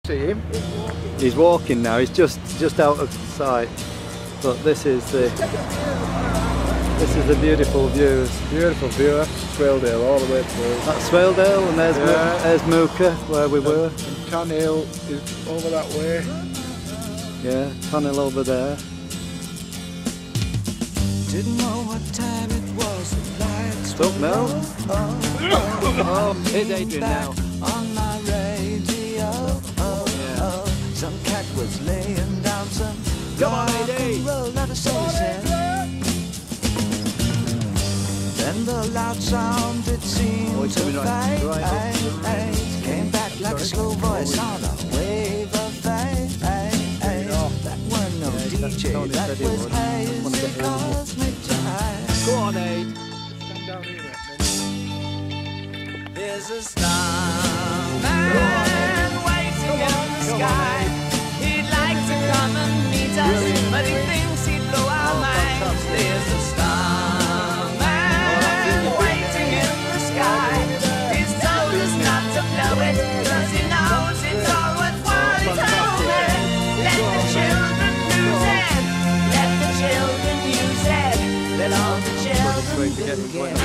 See him? He's walking now. He's just out of sight. But this is the beautiful view. Beautiful view. That's Swaledale all the way through. That's Swaledale, and there's Mooka where we were. And Tan Hill is over that way. Yeah, tunnel over there. Didn't know what time it was. The lights Stop now. Oh, here's Adrian now. On my radio. Some cat was laying down some. Come on, AD. Then the loud sound it seemed to fade. Came back like a slow voice on a wave of fade. That were no DJ, that was hazy cosmic time. Go on, Aid. Stand down here. There's a starman waiting in the sky. He'd like to come and meet us, but he thinks he'd blow our minds. There's a starman waiting in the sky. He's told us not to blow it, 'cause he knows it's all worthwhile. He told me, let the children use it. Let the children use it. Let all the children do it.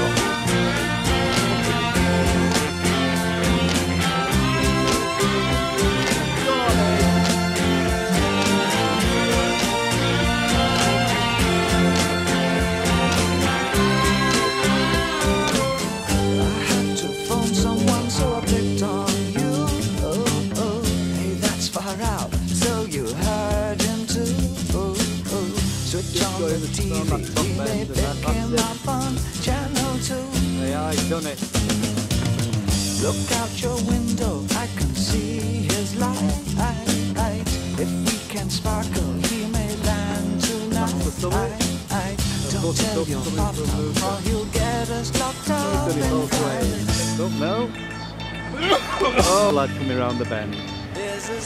The TV, they pick him up on channel 2. Yeah, he's done it. Look out your window, I can see his light. If we can sparkle, he may land tonight. Don't tell your papa, or he'll get us locked up in fight. Up now. Oh, lad coming around the bend. There's a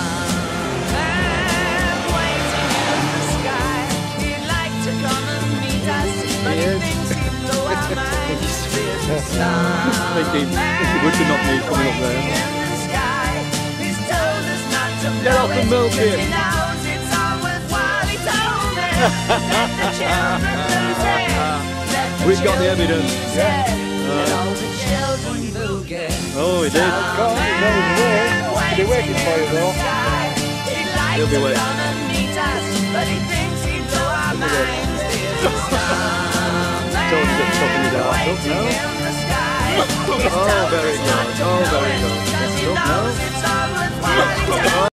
starman waiting in the sky. He'd like to come and meet us, but he thinks he'd blow our minds. There's a starman Would you not be coming up there? in the sky. He's told us not to Get blow off and it, milk 'cause him. he knows it's all worthwhile. He told me, let the children lose it. Let the We've got the children evidence. use Yeah. it. Let all the children boogie. Oh, he did. They're waiting for you though. He'll be waiting. Come and meet us, but he thinks he'd blow our minds. There's a Told him to stop in his house. Up waiting now. in the sky. Oh, very good. Oh, very good. Cause he Up now. knows it's all worth